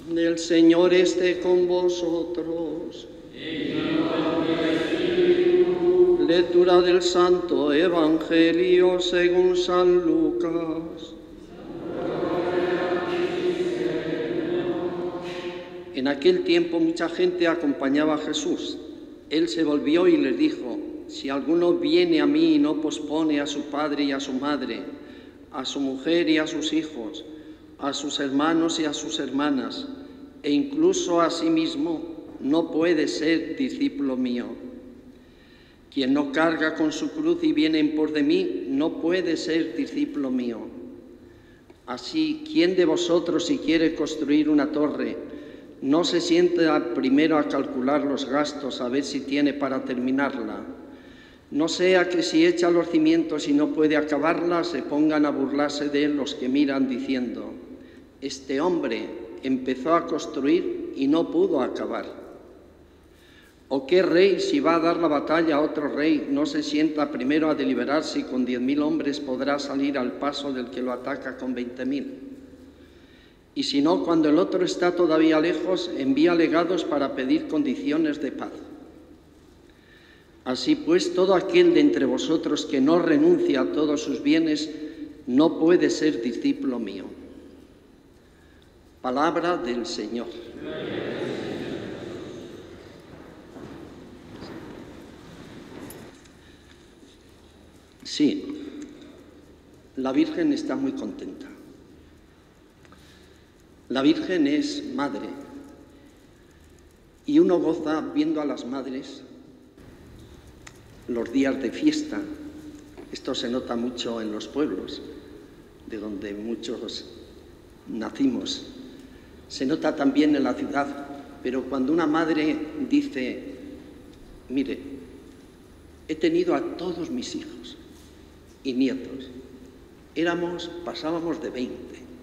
El Señor esté con vosotros. Lectura del Santo Evangelio según San Lucas. En aquel tiempo mucha gente acompañaba a Jesús. Él se volvió y les dijo: si alguno viene a mí y no pospone a su padre y a su madre, a su mujer y a sus hijos, a sus hermanos y a sus hermanas, e incluso a sí mismo, no puede ser discípulo mío. Quien no carga con su cruz y viene en pos de mí, no puede ser discípulo mío. Así, ¿quién de vosotros, si quiere construir una torre, no se sienta primero a calcular los gastos, a ver si tiene para terminarla? No sea que si echa los cimientos y no puede acabarla, se pongan a burlarse de él los que miran diciendo: este hombre empezó a construir y no pudo acabar. ¿O qué rey, si va a dar la batalla a otro rey, no se sienta primero a deliberar si con 10.000 hombres podrá salir al paso del que lo ataca con 20.000? Y si no, cuando el otro está todavía lejos, envía legados para pedir condiciones de paz. Así pues, todo aquel de entre vosotros que no renuncia a todos sus bienes no puede ser discípulo mío. Palabra del Señor. Sí, la Virgen está muy contenta. La Virgen es madre y uno goza viendo a las madres los días de fiesta. Esto se nota mucho en los pueblos, de donde muchos nacimos. Se nota también en la ciudad, pero cuando una madre dice: mire, he tenido a todos mis hijos y nietos, pasábamos de 20.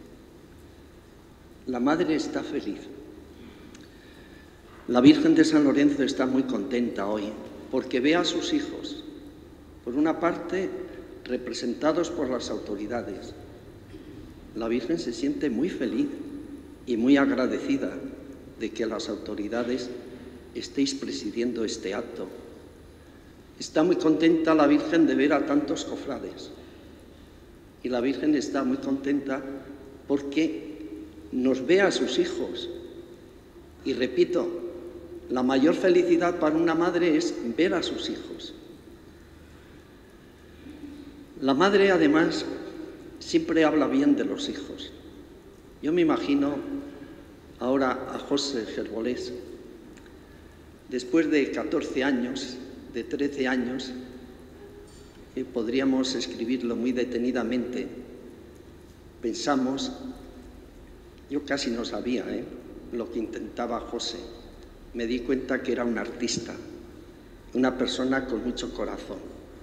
La madre está feliz. La Virgen de San Lorenzo está muy contenta hoy, porque ve a sus hijos, por una parte, representados por las autoridades. La Virgen se siente muy feliz y muy agradecida de que las autoridades estéis presidiendo este acto. Está muy contenta la Virgen de ver a tantos cofrades. Y la Virgen está muy contenta porque nos ve a sus hijos. Y repito, la mayor felicidad para una madre es ver a sus hijos. La madre, además, siempre habla bien de los hijos. Yo me imagino ahora a José Gerbolés, después de 14 años, de 13 años, podríamos escribirlo muy detenidamente. Pensamos, yo casi no sabía lo que intentaba José. Me di cuenta que era un artista, una persona con mucho corazón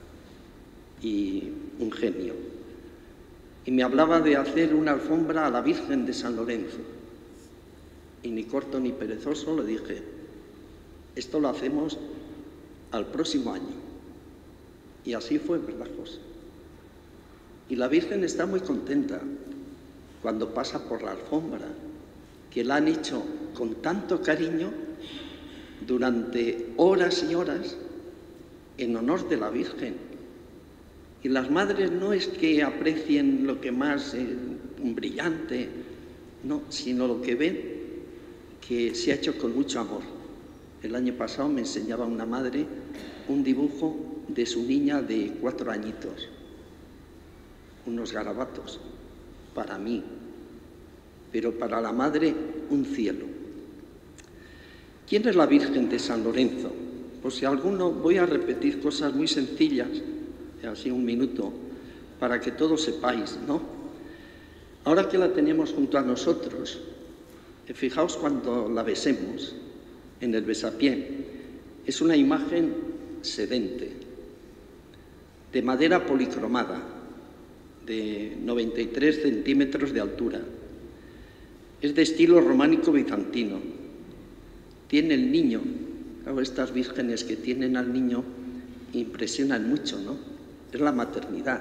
y un genio. Y me hablaba de hacer una alfombra a la Virgen de San Lorenzo. Y ni corto ni perezoso le dije: esto lo hacemos al próximo año. Y así fue, ¿verdad, José? Y la Virgen está muy contenta cuando pasa por la alfombra, que la han hecho con tanto cariño durante horas y horas en honor de la Virgen. Y las madres no es que aprecien lo que más brillante, no, sino lo que ven que se ha hecho con mucho amor. El año pasado me enseñaba una madre un dibujo de su niña de 4 añitos, unos garabatos, para mí, pero para la madre un cielo. ¿Quién es la Virgen de San Lorenzo? Pues si alguno, voy a repetir cosas muy sencillas, así un minuto, para que todos sepáis, ¿no? Ahora que la tenemos junto a nosotros, fijaos cuando la besemos en el besapié, es una imagen sedente, de madera policromada, de 93 centímetros de altura. Es de estilo románico bizantino. Tiene el niño, claro, estas vírgenes que tienen al niño impresionan mucho, ¿no? Es la maternidad.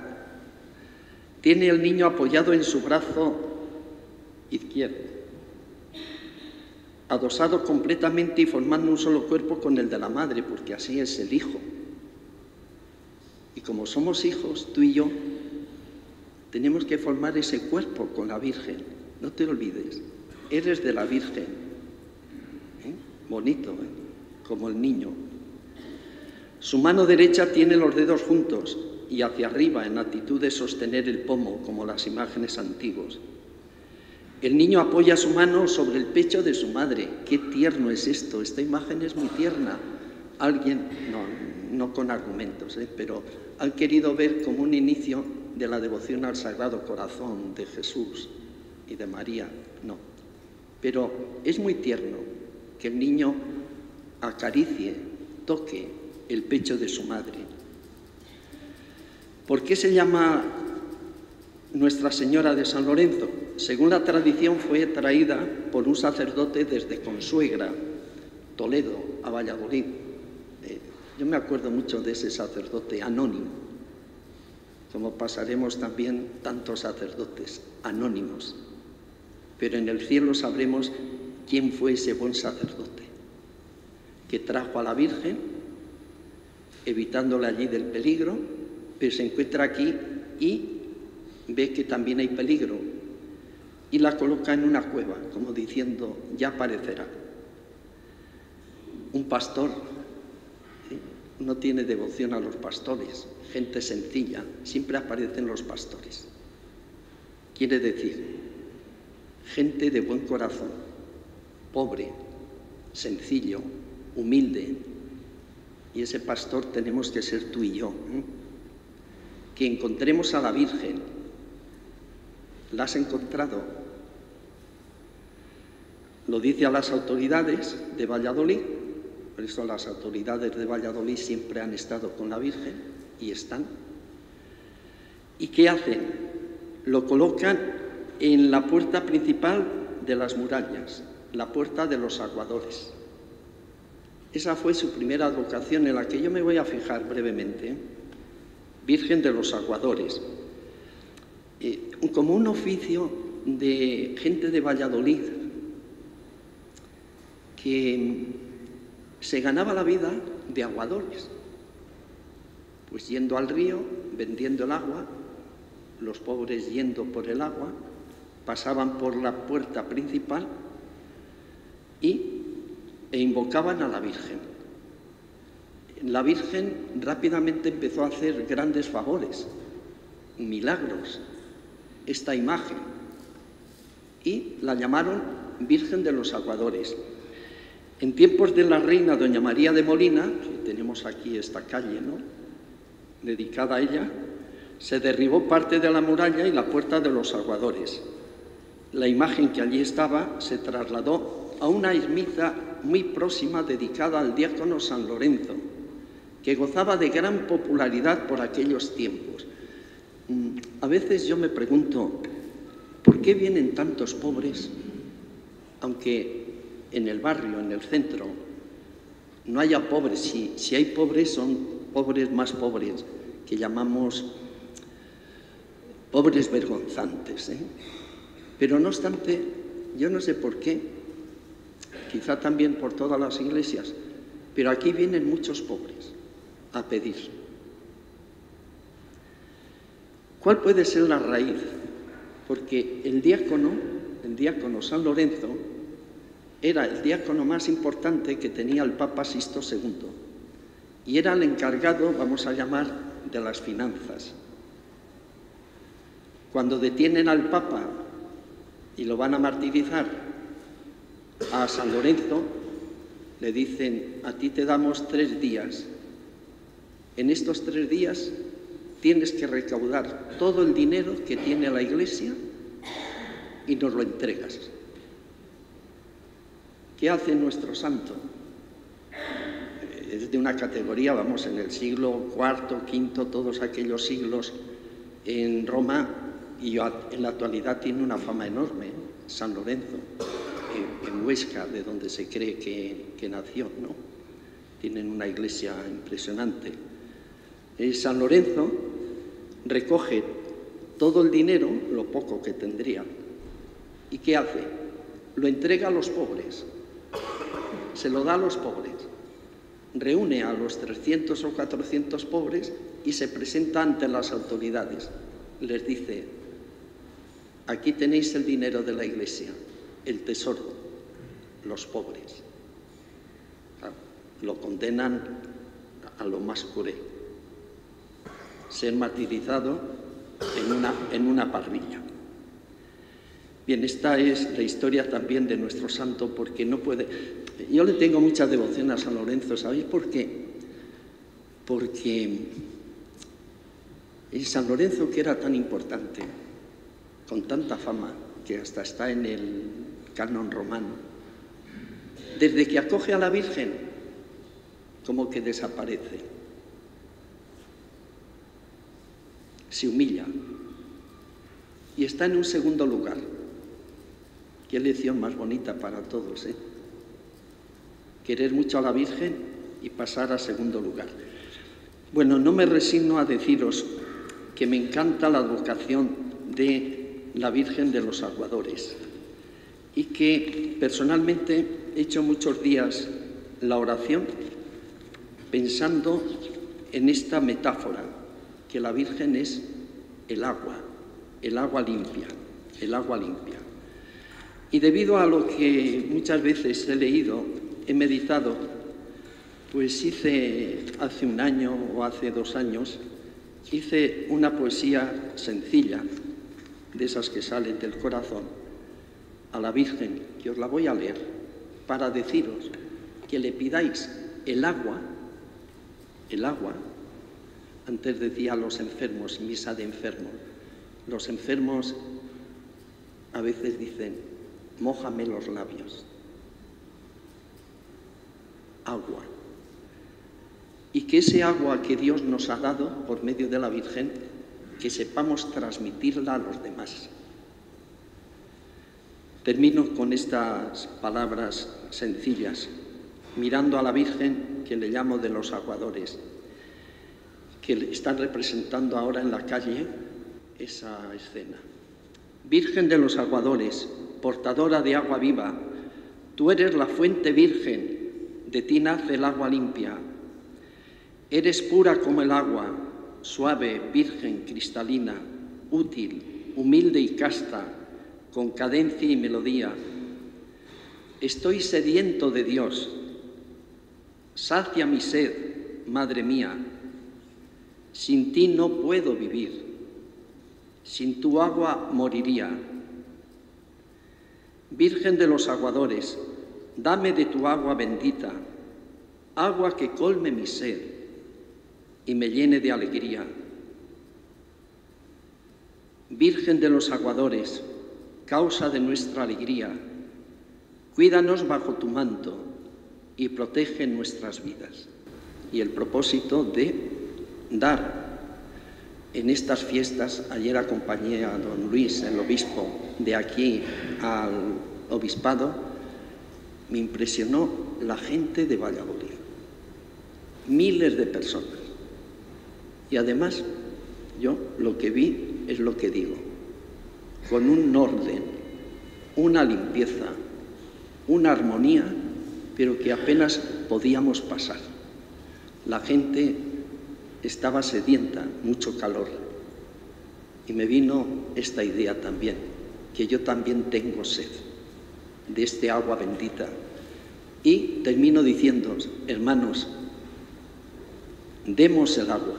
Tiene el niño apoyado en su brazo izquierdo. adosado completamente y formando un solo cuerpo con el de la madre, porque así es el Hijo. Y como somos hijos, tú y yo, tenemos que formar ese cuerpo con la Virgen. No te olvides, eres de la Virgen. Bonito, como el niño. Su mano derecha tiene los dedos juntos y hacia arriba en actitud de sostener el pomo, como las imágenes antiguas. El niño apoya su mano sobre el pecho de su madre. ¡Qué tierno es esto! Esta imagen es muy tierna. Alguien, no con argumentos, pero han querido ver como un inicio de la devoción al Sagrado Corazón de Jesús y de María. No. Pero es muy tierno que el niño acaricie, toque el pecho de su madre. ¿Por qué se llama Nuestra Señora de San Lorenzo? Según la tradición, fue traída por un sacerdote desde Consuegra, Toledo, a Valladolid. Yo me acuerdo mucho de ese sacerdote anónimo, como pasaremos también tantos sacerdotes anónimos. Pero en el cielo sabremos quién fue ese buen sacerdote que trajo a la Virgen, evitándole allí del peligro, pero se encuentra aquí y ve que también hay peligro y la coloca en una cueva, como diciendo, ya aparecerá. Un pastor no tiene devoción a los pastores, gente sencilla, siempre aparecen los pastores. Quiere decir, gente de buen corazón, pobre, sencillo, humilde, y ese pastor tenemos que ser tú y yo. Que encontremos a la Virgen. ¿La has encontrado? Lo dice a las autoridades de Valladolid, por eso las autoridades de Valladolid siempre han estado con la Virgen y están. ¿Y qué hacen? Lo colocan en la puerta principal de las murallas, la puerta de los aguadores. Esa fue su primera advocación, en la que yo me voy a fijar brevemente. Virgen de los Aguadores, como un oficio de gente de Valladolid que se ganaba la vida de aguadores, pues yendo al río, vendiendo el agua, los pobres yendo por el agua, pasaban por la puerta principal e invocaban a la Virgen. La Virgen rápidamente empezó a hacer grandes favores, milagros, esta imagen, y la llamaron Virgen de los Aguadores. En tiempos de la reina doña María de Molina, que tenemos aquí esta calle, ¿no?, dedicada a ella, se derribó parte de la muralla y la puerta de los Aguadores. La imagen que allí estaba se trasladó a una ermita muy próxima dedicada al diácono San Lorenzo, que gozaba de gran popularidad por aquellos tiempos. A veces yo me pregunto, ¿por qué vienen tantos pobres, aunque en el barrio, en el centro, no haya pobres? Si hay pobres, son pobres más pobres, que llamamos pobres vergonzantes, Pero no obstante, yo no sé por qué, quizá también por todas las iglesias, pero aquí vienen muchos pobres a pedir. ¿Cuál puede ser la raíz? Porque el diácono San Lorenzo, era el diácono más importante que tenía el Papa Sixto II y era el encargado, vamos a llamar, de las finanzas. Cuando detienen al Papa y lo van a martirizar, a San Lorenzo le dicen, a ti te damos 3 días. En estos 3 días tienes que recaudar todo el dinero que tiene la Iglesia y nos lo entregas. ¿Qué hace nuestro santo? Es de una categoría, vamos, en el siglo IV, V, todos aquellos siglos en Roma, y en la actualidad tiene una fama enorme, San Lorenzo, en Huesca, de donde se cree que nació, ¿no? Tienen una iglesia impresionante. San Lorenzo recoge todo el dinero, lo poco que tendría, ¿y qué hace? Lo entrega a los pobres. se lo da a los pobres. Reúne a los 300 o 400 pobres y se presenta ante las autoridades. Les dice: aquí tenéis el dinero de la Iglesia, el tesoro, los pobres. Claro, lo condenan a lo más cruel: ser martirizado en una parrilla. Bien, esta es la historia también de nuestro santo, porque no puede... Yo le tengo mucha devoción a San Lorenzo, ¿sabéis por qué? Porque San Lorenzo, que era tan importante, con tanta fama, que hasta está en el canon romano, desde que acoge a la Virgen, como que desaparece, se humilla y está en un segundo lugar. Qué lección más bonita para todos, ¿eh? Querer mucho a la Virgen y pasar a segundo lugar. Bueno, no me resigno a deciros que me encanta la advocación de la Virgen de los Aguadores y que personalmente he hecho muchos días la oración pensando en esta metáfora, que la Virgen es el agua limpia, el agua limpia. Y debido a lo que muchas veces he leído, he meditado, pues hice hace un año o hace 2 años, hice una poesía sencilla, de esas que salen del corazón, a la Virgen, que os la voy a leer, para deciros que le pidáis el agua. Antes decía a los enfermos, misa de enfermos, los enfermos a veces dicen: mójame los labios. Agua. Y que ese agua que Dios nos ha dado por medio de la Virgen, que sepamos transmitirla a los demás. Termino con estas palabras sencillas, mirando a la Virgen, que le llamo de los Aguadores, que están representando ahora en la calle esa escena. Virgen de los Aguadores, portadora de agua viva, tú eres la fuente virgen, de ti nace el agua limpia. Eres pura como el agua, suave, virgen, cristalina, útil, humilde y casta, con cadencia y melodía. Estoy sediento de Dios, sacia mi sed, madre mía. Sin ti no puedo vivir, sin tu agua moriría. Virgen de los Aguadores, dame de tu agua bendita, agua que colme mi sed y me llene de alegría. Virgen de los Aguadores, causa de nuestra alegría, cuídanos bajo tu manto y protege nuestras vidas. Y el propósito de dar en estas fiestas, ayer acompañé a don Luis, el obispo, de aquí al obispado, me impresionó la gente de Valladolid, miles de personas. Y además, yo lo que vi es lo que digo, con un orden, una limpieza, una armonía, pero que apenas podíamos pasar. La gente estaba sedienta, mucho calor. Y me vino esta idea también, que yo también tengo sed de este agua bendita. Y termino diciendo, hermanos, demos el agua,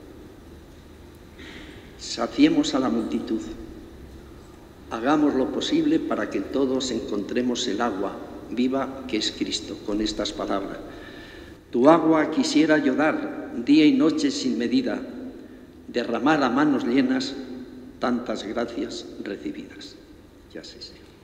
saciemos a la multitud, hagamos lo posible para que todos encontremos el agua viva que es Cristo, con estas palabras. Tu agua quisiera yo dar día y noche sin medida, derramar a manos llenas tantas gracias recibidas. Ya sé, Señor.